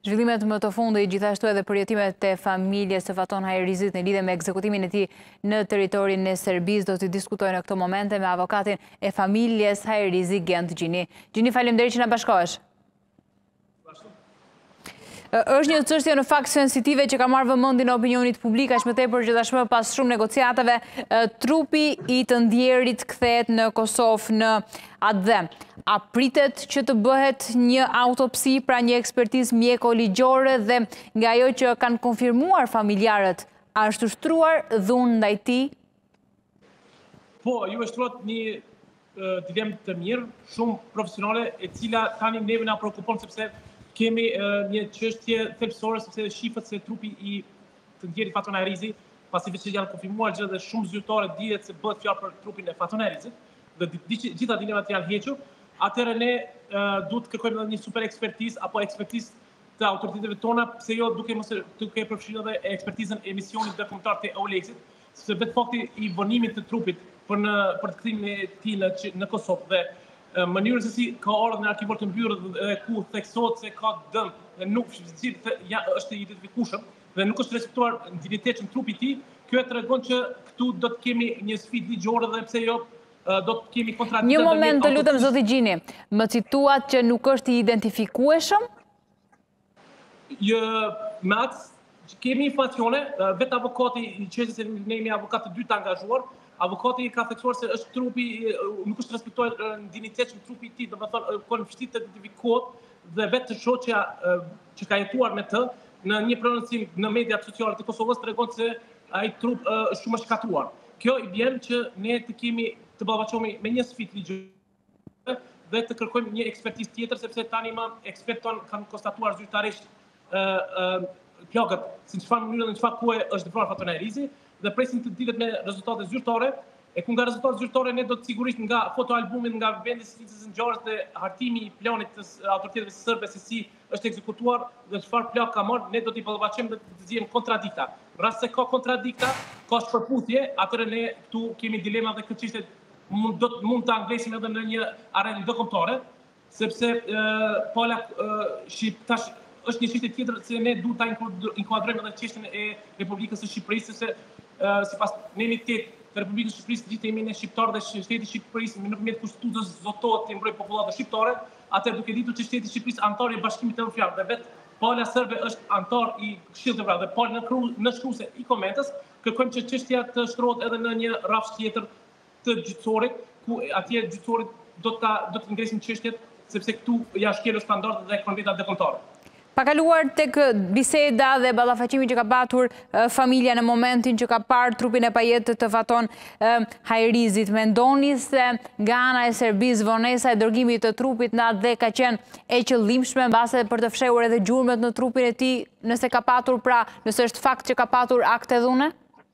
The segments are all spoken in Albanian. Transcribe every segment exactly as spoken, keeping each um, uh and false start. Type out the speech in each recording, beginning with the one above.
Zhvillimet më të fundit gjithashtu edhe përjetimet e familjes së Faton Hajrizit në lidhje me ekzekutimin e tij në territorin e Serbisë do të diskutojnë në këto momente me avokatin e familjes Hajrizi Gent Gjini. Gjini, faleminderit që na bashkohesh. Është një çështje në fakt sensitive që ka marrë vëmendjen e opinionit publik, aq më tepër që tashmë pas shumë negociatave trupi i të ndjerit kthehet në Kosovë në atë dhem. A pritet që të bëhet një autopsi, pra një ekspertizë mjeko-ligjore, dhe nga ajo që kanë konfirmuar familjarët, a është ushtruar dhunë ndaj tij? Po, ju është shtruar një dilemë të mirë, shumë profesionale, e cila tani neve na shqetëson sepse kemi një çështje thelbësore, sepse shifët se trupi i të ndjerit Faton Hajrizi, pasi që janë konfirmuar gjë dhe shumë zyrtare dihet se bëhet fjalë për trupin e Faton Hajrizit, dhe gjitha dilemat janë hequr. Atëherë ne duhet të kërkojmë edhe një super ekspertizë apo ekspertizë të autoriteteve tona, pse jo duke mos duke përfshirë edhe ekspertizën e misionit ndërkombëtar të EULEX-it, sepse vetë fakti i vonimit të trupit për në për të kthimin e tij në në Kosovë dhe mënyrën se si ka ardhur në arkivor të mbyllur dhe ku theksohet se ka dëm dhe nuk ja, është i identifikueshëm dhe nuk është respektuar dinjiteti i trupit të tij, kjo e tregon që këtu do të kemi një sfidë ligjore dhe pse jo do të kemi kontradiktë. Një moment, të lutem zoti Gjini, më cituat që nuk është i identifikueshëm? Jo, Max, kemi informacione, vetë avokati i çështjes se ne jemi avokat të dy të angazhuar, avokati ka theksuar se është trupi nuk është respektuar dinjiteti i trupit të tij, domethënë kanë vështirë të identifikohet dhe vetë shoqja që ka jetuar me të në një prononcim në mediat sociale të Kosovës tregon se ai trup është shumë i shkatruar. Kjo i bën që ne të kemi të ballafaqohemi me një sfidë ligjore dhe të kërkojmë një ekspertizë tjetër, sepse tani më eksperton kanë konstatuar zyrtarisht plagët, si në çfarë mënyrë dhe në çfarë kohe është dëpruar Faton Hajrizi, dhe presim të dilet me rezultate zyrtare, e ku nga rezultatet zyrtare ne do të sigurisht nga fotoalbumit, nga vendi së ngjarjes dhe hartimi i planit të autoriteteve serbe se si është ekzekutuar dhe çfarë plak ka marrë, ne do t'i ballafaqojmë dhe të nxjerrim kontradikta. Në rast se ka kontradikta, ka shpërputhje, atëherë ne këtu kemi dilema dhe këtë çështje mund do mund ta ngresim edhe në një arenë ndërkombëtare, sepse pala shqiptar është një çështje tjetër se ne duhet ta inkuadrojmë edhe çështjen e Republikës së Shqipërisë, sepse sipas nenitetit të Republikës së Shqipërisë, gjithë jemi ne shqiptarë dhe shteti i Shqipërisë në përmjet kushtetutës zotohet të mbrojë popullatën shqiptare, atëherë duke ditur që shteti i Shqipërisë antar i Bashkimit Evropian dhe vetë pala serbe është antar i Këshillit Evropian dhe pala në shkruese i komentës, kërkojmë që çështja të shtrohet edhe në një rrafsh tjetër të gjyqësorit, ku atje gjyqësorit do ta do të ngresim çështjet, sepse këtu janë shkelur standardet dhe konventat ndërkombëtare. Pa kaluar tek biseda dhe ballafaqimi që ka patur familja në momentin që ka parë trupin e pajetët të Faton Hajrizit, mendoni se nga ana e Serbisë vonesa e dërgimit të trupit në atë dhe ka qenë e qëllimshme mbase për të fshehur edhe gjurmët në trupin e tij, nëse ka patur, pra nëse është fakt që ka patur akte dhune?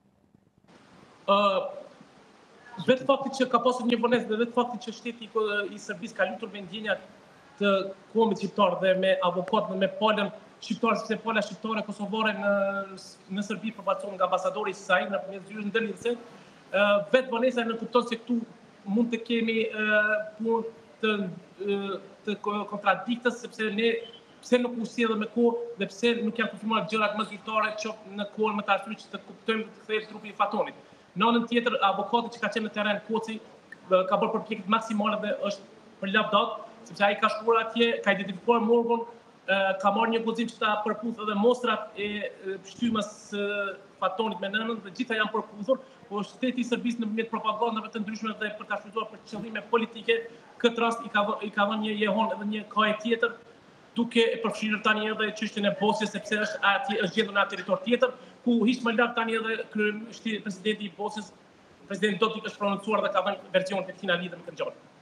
Uh, vetë fakti që ka pasur një vonesë dhe vetë fakti që shteti i Serbisë ka lutur me ndjenjat të kombit shqiptar dhe me avokat dhe me palën shqiptare, sepse pala shqiptare kosovare në në Serbi përfaqësohet nga ambasadori i saj nëpërmjet zyrës ndërlidhëse. Vetë vonesa në kupton se këtu mund të kemi punë të të kontradiktës, sepse ne pse nuk u sjellëm me kohë dhe pse nuk janë konfirmuar gjërat më zyrtare qoftë në kohën më të arsyeshme që të kuptojmë të kthehet trupi i Fatonit. Në anën tjetër, avokati që ka qenë në terren Koci ka bërë përpjekje maksimale dhe është për lavdat, sepse ai ka shkuar atje, ka identifikuar morgun, ka marrë një guxim që ta përputhë edhe mostrat e pshtymës së Fatonit me nënën dhe gjitha janë përputhur, por shteti i Serbisë nëpërmjet propagandave të ndryshme dhe për ta shfrytzuar për qëllime politike, këtë rast i ka i ka dhënë një jehon edhe një kohë tjetër, duke e përfshirë tani edhe çështjen e Bosnjës, sepse është atje është gjendur në atë territor tjetër, ku hiç më lart tani edhe presidenti i Bosnjës, presidenti Dodik është prononcuar dhe ka dhënë versionin e këtij në lidhje me këtë ngjarje.